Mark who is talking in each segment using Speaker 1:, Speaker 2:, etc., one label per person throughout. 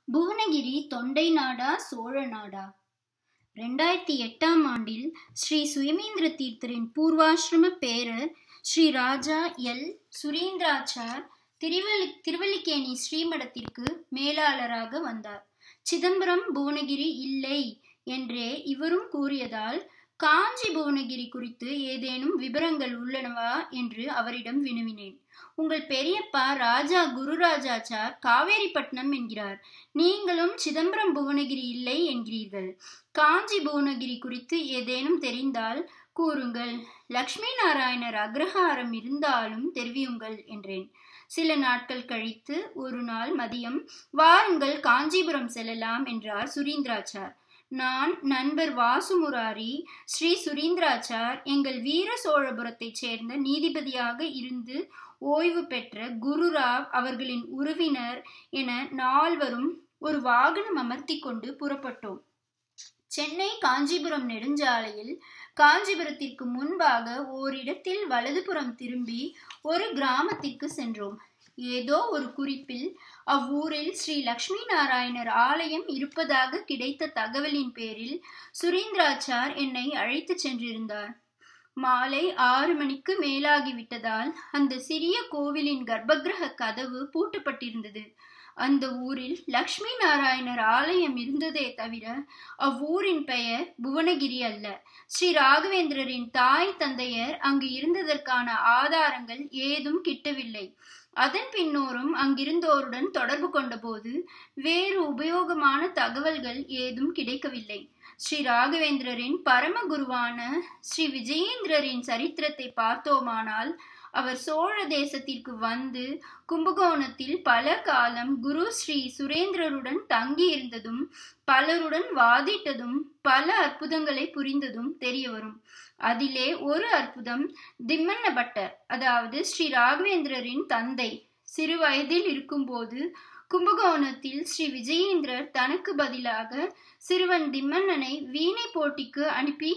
Speaker 1: புவனகிரி தொண்டை நாடா சோழ நாடா? 2008ஆம் ஆண்டில் ஸ்ரீ சுயமேந்திர தீர்த்தரின் பூர்வாசிரம பேரர் ஸ்ரீ ராஜா எல். சுரீந்திராச்சார் திருவல்லிக்கேணி ஸ்ரீமடத்திற்கு மேலாளராக வந்தார். சிதம்பரம் புவனகிரி இல்லை என்றே இவரும் கூறியதால் காஞ்சி புவனகிரி குறித்து ஏதேனும் விபரங்கள் உள்ளனவா என்று அவரிடம் வினவினேன். உங்கள் பெரியப்பா ராஜா குருராஜாச்சார் காவேரிப்பட்டினம் என்கிறார். நீங்களும் சிதம்பரம் புவனகிரி இல்லை என்கிறீர்கள். காஞ்சி புவனகிரி குறித்து ஏதேனும் தெரிந்தால் கூறுங்கள். லக்ஷ்மி நாராயணர் அக்ரஹாரம் இருந்தாலும் தெரிவியுங்கள் என்றேன். சில நாட்கள் கழித்து ஒரு நாள் மதியம், வாருங்கள் காஞ்சிபுரம் செல்லலாம் என்றார் சுரீந்திராச்சார். நான், நண்பர் வாசுமுராரி, ஸ்ரீ சுரீந்திராச்சார், எங்கள் வீர சோழபுரத்தைச் சேர்ந்த நீதிபதியாக இருந்து ஓய்வு பெற்ற குருராவ் அவர்களின் உறவினர் என நால்வரும் ஒரு வாகனம் அமர்த்தி கொண்டு புறப்பட்டோம். சென்னை காஞ்சிபுரம் நெடுஞ்சாலையில் காஞ்சிபுரத்திற்கு முன்பாக ஓரிடத்தில் வலதுபுறம் திரும்பி ஒரு கிராமத்திற்கு சென்றோம். ஏதோ ஒரு குறிப்பில் அவ்வூரில் ஸ்ரீ லக்ஷ்மி நாராயணர் ஆலயம் இருப்பதாக கிடைத்த தகவலின் பேரில் சுரீந்திராச்சார் என்னை அழைத்து சென்றிருந்தார். மாலை 6 மணிக்கு மேலாகிவிட்டதால் அந்த சிறிய கோவிலின் கர்ப்பகிரக கதவு பூட்டப்பட்டிருந்தது. அந்த ஊரில் லக்ஷ்மி நாராயணர் ஆலயம் இருந்ததே தவிர அவ்வூரின் பெயர் புவனகிரி அல்ல. ஸ்ரீ ராகவேந்திரரின் தாய் தந்தையர் அங்கு இருந்ததற்கான ஆதாரங்கள் ஏதும் கிட்டவில்லை. அதன் பின்னோரும் அங்கிருந்தோருடன் தொடர்பு கொண்டபோது வேறு உபயோகமான தகவல்கள் ஏதும் கிடைக்கவில்லை. ஸ்ரீ ராகவேந்திரரின் பரமகுருவான ஸ்ரீ விஜயேந்திரரின் சரித்திரத்தை பார்த்தோமானால், அவர் சோழ தேசத்திற்கு வந்து கும்பகோணத்தில் பல காலம் குரு ஸ்ரீ சுரேந்திரருடன் தங்கி இருந்ததும், பலருடன் வாதிட்டதும், பல அற்புதங்களை புரிந்ததும் தெரிய வரும். அதிலே ஒரு அற்புதம் திம்மண்ண பட்டர், அதாவது ஸ்ரீ ராகவேந்திரரின் தந்தை, சிறு வயதில் இருக்கும்போது கும்பகோணத்தில் ஸ்ரீ விஜயேந்திரர் தனக்கு பதிலாக சிறுவன் திம்மண்ணனை வீணை போட்டிக்கு அனுப்பி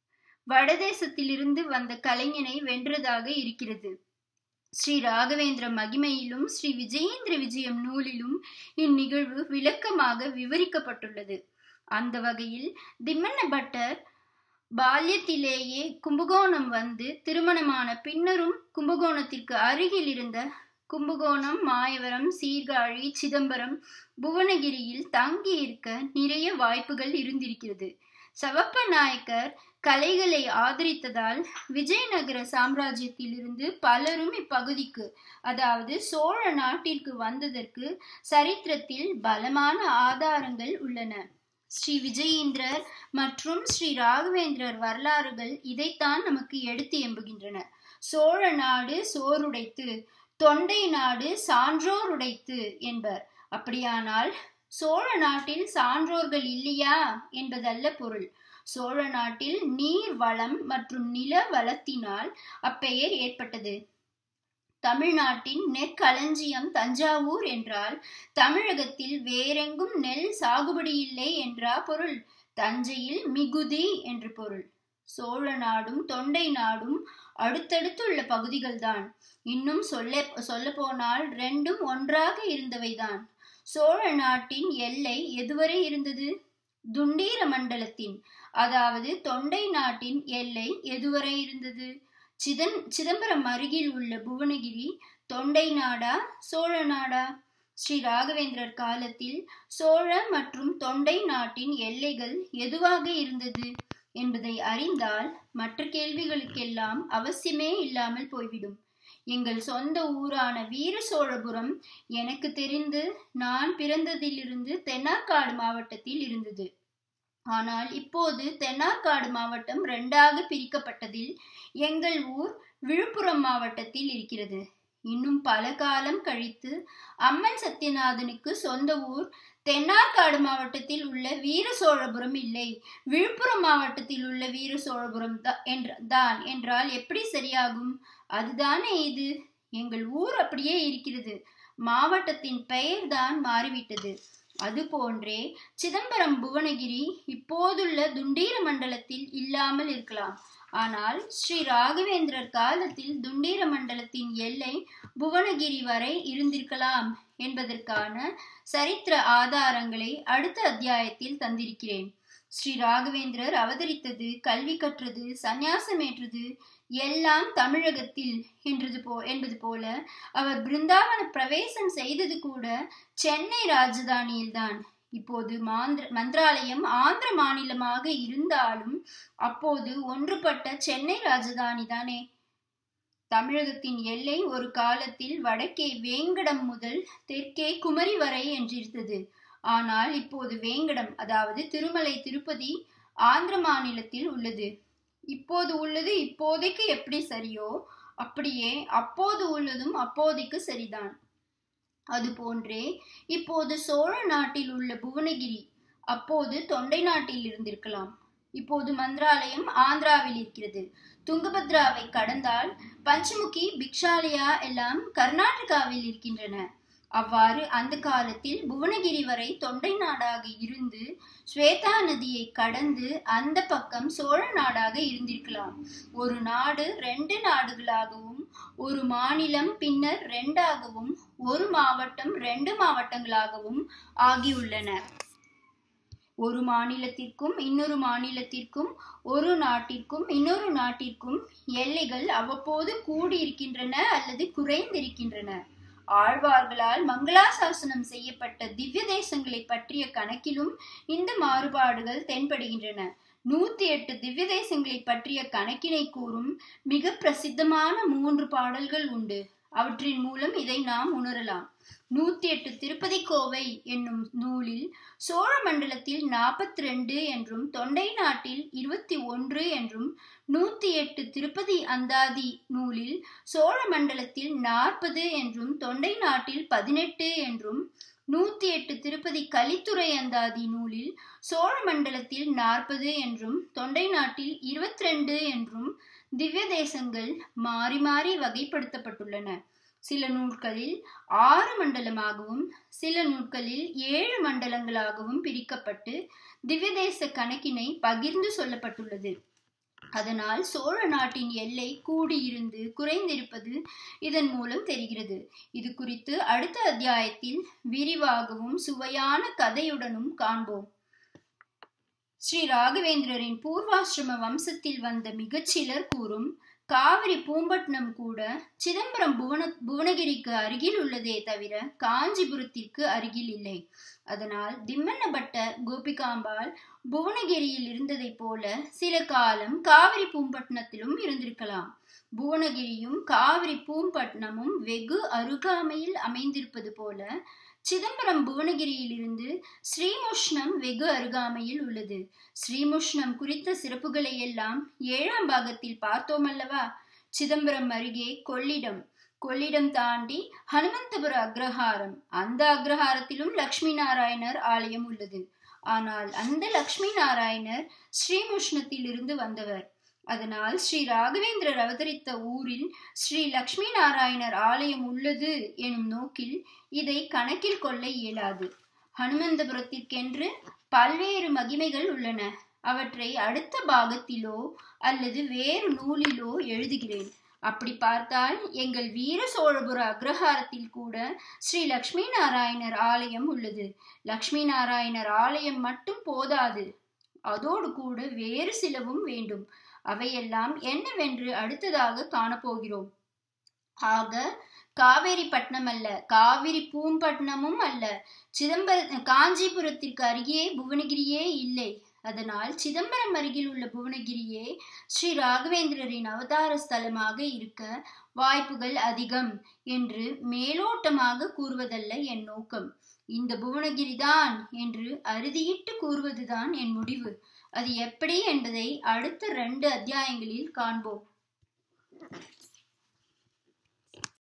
Speaker 1: வடதேசத்திலிருந்து வந்த கலைஞனை வென்றதாக இருக்கிறது. ஸ்ரீ ராகவேந்திர மகிமையிலும் ஸ்ரீ விஜயேந்திர விஜயம் நூலிலும் இந்நிகழ்வு விளக்கமாக விவரிக்கப்பட்டுள்ளது. அந்த வகையில் திம்மண்ண பட்டர் பால்யத்திலேயே கும்பகோணம் வந்து திருமணமான பின்னரும் கும்பகோணத்திற்கு அருகில் இருந்த கும்பகோணம், மாயவரம், சீர்காழி, சிதம்பரம், புவனகிரியில் தங்கி இருக்க நிறைய வாய்ப்புகள் இருந்திருக்கிறது. சவப்ப நாயக்கர் கலைகளை ஆதரித்ததால் விஜயநகர சாம்ராஜ்யத்திலிருந்து பலரும் இப்பகுதிக்கு, அதாவது சோழ நாட்டிற்கு வந்ததற்கு சரித்திரத்தில் பலமான ஆதாரங்கள் உள்ளன. ஸ்ரீ விஜயேந்திரர் மற்றும் ஸ்ரீ ராகவேந்திரர் வரலாறுகள் இதைத்தான் நமக்கு எடுத்து எம்புகின்றன. சோழ நாடு சோறுடைத்து, தொண்டை நாடு சான்றோருடைத்து என்பர். அப்படியானால் சோழ நாட்டில் சான்றோர்கள் இல்லையா என்பதல்ல பொருள். சோழ நாட்டில் நீர் வளம் மற்றும் நில வளத்தினால் அப்பெயர் ஏற்பட்டது. தமிழ்நாட்டின் நெற்களஞ்சியம் தஞ்சாவூர் என்றால் தமிழகத்தில் வேறெங்கும் நெல் சாகுபடி இல்லை என்றா பொருள்? தஞ்சையில் மிகுதி என்று பொருள். சோழ நாடும் தொண்டை நாடும் அடுத்தடுத்துள்ள பகுதிகள்தான். இன்னும் சொல்ல போனால் ரெண்டும் ஒன்றாக இருந்தவைதான். சோழ நாட்டின் எல்லை எதுவரை இருந்தது? துண்டீர மண்டலத்தின், அதாவது தொண்டை நாட்டின் எல்லை எதுவரை இருந்தது? சிதம்பரம் அருகில் உள்ள புவனகிரி தொண்டை நாடா சோழ நாடா? ஸ்ரீ ராகவேந்திரர் காலத்தில் சோழ மற்றும் தொண்டை நாட்டின் எல்லைகள் எதுவாக இருந்தது என்பதை அறிந்தால் மற்ற கேள்விகளுக்கெல்லாம் அவசியமே இல்லாமல் போய்விடும். எங்கள் சொந்த ஊரான வீர சோழபுரம் எனக்கு தெரிந்து நான் பிறந்ததிலிருந்து தென்னார்காடு மாவட்டத்தில் இருந்தது. ஆனால் இப்போது தென்னார்காடு மாவட்டம் 2ஆக பிரிக்கப்பட்டதில் எங்கள் ஊர் விழுப்புரம் மாவட்டத்தில் இருக்கிறது. இன்னும் பல காலம் கழித்து அம்மன் சத்யநாதனுக்கு சொந்த ஊர் தென்னார்காடு மாவட்டத்தில் உள்ள வீர சோழபுரம் இல்லை, விழுப்புரம் மாவட்டத்தில் உள்ள வீர சோழபுரம் தான் என்றால் எப்படி சரியாகும்? அதுதானே இது. எங்கள் ஊர் அப்படியே இருக்கிறது, மாவட்டத்தின் பெயர் தான் மாறிவிட்டது. அதுபோன்றே சிதம்பரம் புவனகிரி இப்போதுள்ள துண்டீர மண்டலத்தில் இல்லாமல் இருக்கலாம். ஆனால் ஸ்ரீ ராகவேந்திரர் காலத்தில் துண்டீர மண்டலத்தின் எல்லை புவனகிரி வரை இருந்திருக்கலாம் என்பதற்கான சரித்திர ஆதாரங்களை அடுத்த அத்தியாயத்தில் தந்திருக்கிறேன். ஸ்ரீ ராகவேந்திரர் அவதரித்தது, கல்வி கற்றது, சந்நியாசமேற்றது எல்லாம் தமிழகத்தில் என்பது போல அவர் பிருந்தாவன பிரவேசம் செய்தது கூட சென்னை ராஜதானியில்தான். இப்போது மந்திராலயம் ஆந்திர மாநிலமாக இருந்தாலும் அப்போது ஒன்றுபட்ட சென்னை ராஜதானி தானே. தமிழகத்தின் எல்லை ஒரு காலத்தில் வடக்கே வேங்கடம் முதல் தெற்கே குமரி வரை என்றிருந்தது. ஆனால் இப்போது வேங்கடம், அதாவது திருமலை திருப்பதி ஆந்திர மாநிலத்தில் உள்ளது. இப்போது உள்ளது இப்போதைக்கு எப்படி சரியோ அப்படியே அப்போது உள்ளதும் அப்போதைக்கு சரிதான். அதுபோன்றே இப்போது சோழ நாட்டில் உள்ள புவனகிரி அப்போது தொண்டை நாட்டில் இருந்திருக்கலாம். இப்போது மந்திராலயம் ஆந்திராவில் இருக்கிறது. துங்கபத்ராவை கடந்தால் பஞ்சமுகி, பிக்ஷாலயா எல்லாம் கர்நாடகாவில் இருக்கின்றன. அவ்வாறு அந்த காலத்தில் புவனகிரி வரை தொண்டை நாடாக இருந்து ஸ்வேதா நதியை கடந்து அந்த பக்கம் சோழ நாடாக இருந்திருக்கலாம். ஒரு நாடு 2 நாடுகளாகவும், ஒரு மாநிலம் பின்னர் 2ஆகவும், ஒரு மாவட்டம் 2 மாவட்டங்களாகவும் ஆகியுள்ளன. ஒரு மாநிலத்திற்கும் இன்னொரு மாநிலத்திற்கும், ஒரு நாட்டிற்கும் இன்னொரு நாட்டிற்கும் எல்லைகள் அவ்வப்போது கூடியிருக்கின்றன அல்லது குறைந்திருக்கின்றன. ஆழ்வார்களால் மங்களாசாசனம் செய்யப்பட்ட திவ்ய தேசங்களை பற்றிய கணக்கிலும் இந்த மாறுபாடுகள் தென்படுகின்றன. 108 திவ்ய தேசங்களை பற்றிய கணக்கினை கூறும் மிக பிரசித்தமான 3 பாடல்கள் உண்டு. அவற்றின் மூலம் இதை நாம் உணரலாம். 108 திருப்பதி கோவை என்னும் நூலில் சோழ மண்டலத்தில் 42 என்றும் தொண்டை நாட்டில் 21 என்றும், 108 திருப்பதி அந்தாதி நூலில் சோழ மண்டலத்தில் 40 என்றும் தொண்டை நாட்டில் 18 என்றும், 108 திருப்பதி கலித்துறை அந்தாதி நூலில் சோழ மண்டலத்தில் 40 என்றும் தொண்டை நாட்டில் 22 என்றும் திவ்ய தேசங்கள் மாறி மாறி வகைப்படுத்தப்பட்டுள்ளன. சில நூல்களில் 6 மண்டலமாகவும் சில நூல்களில் 7 மண்டலங்களாகவும் பிரிக்கப்பட்டு திவ்ய தேச கணக்கினை பகிர்ந்து சொல்லப்பட்டுள்ளது. அதனால் சோழ நாட்டின் எல்லை கூடியிருந்து குறைந்திருப்பது இதன் மூலம் தெரிகிறது. இது குறித்து அடுத்த அத்தியாயத்தில் விரிவாகவும் சுவையான கதையுடனும் காண்போம். ஸ்ரீ ராகவேந்திரரின் பூர்வாசிரம வம்சத்தில் வந்த மிகச்சிலர் கூறும் காவிரி பூம்பட்டினம் கூட சிதம்பரம் புவனகிரிக்கு அருகில் உள்ளதே தவிர காஞ்சிபுரத்திற்கு அருகில் இல்லை. அதனால் திம்மண்ணபட்ட கோபிகாம்பாள் புவனகிரியில் இருந்ததை போல சில காலம் காவிரி பூம்பட்டினத்திலும் இருந்திருக்கலாம். புவனகிரியும் காவிரி பூம்பட்டினமும் வெகு அருகாமையில் அமைந்திருப்பது போல சிதம்பரம் புவனகிரியில் இருந்து ஸ்ரீமுஷ்ணம் வெகு அருகாமையில் உள்ளது. ஸ்ரீமுஷ்ணம் குறித்த சிறப்புகளை எல்லாம் 7ஆம் பாகத்தில் பார்த்தோம் அல்லவா. சிதம்பரம் அருகே கொள்ளிடம் தாண்டி ஹனுமந்தபுர அக்ரஹாரம், அந்த அக்ரஹாரத்திலும் லட்சுமி நாராயணர் ஆலயம் உள்ளது. ஆனால் அந்த லட்சுமி நாராயணர் ஸ்ரீமுஷ்ணத்தில் இருந்து வந்தவர். அதனால் ஸ்ரீ ராகவேந்திரர் அவதரித்த ஊரில் ஸ்ரீ லட்சுமி நாராயணர் ஆலயம் உள்ளது எனும் நோக்கில் இதை கணக்கில் கொள்ள இயலாது. ஹனுமந்தபுரத்திற்கென்று பல்வேறு மகிமைகள் உள்ளன. அவற்றை அடுத்த பாகத்திலோ அல்லது வேறு நூலிலோ எழுதுகிறேன். அப்படி பார்த்தால் எங்கள் வீர சோழபுர அக்ரஹாரத்தில் கூட ஸ்ரீ லட்சுமி நாராயணர் ஆலயம் உள்ளது. லட்சுமி நாராயணர் ஆலயம் மட்டும் போதாது, அதோடு கூட வேறு சிலவும் வேண்டும். அவையெல்லாம் என்னவென்று அடுத்ததாக காணப்போகிறோம். ஆக காவேரி பட்டினம் அல்ல, காவிரி பூம்பட்டினமும் அல்ல, காஞ்சிபுரத்திற்கு அருகே புவனகிரியே இல்லை. அதனால் சிதம்பரம் அருகில் உள்ள புவனகிரியே ஸ்ரீ ராகவேந்திரரின் அவதார ஸ்தலமாக இருக்க வாய்ப்புகள் அதிகம் என்று மேலோட்டமாக கூறுவதல்ல என் நோக்கம். இந்த புவனகிரிதான் என்று அறுதியிட்டு கூறுவதுதான் என் முடிவு. அது எப்படி என்பதை அடுத்த 2 அத்தியாயங்களில் காண்போம்.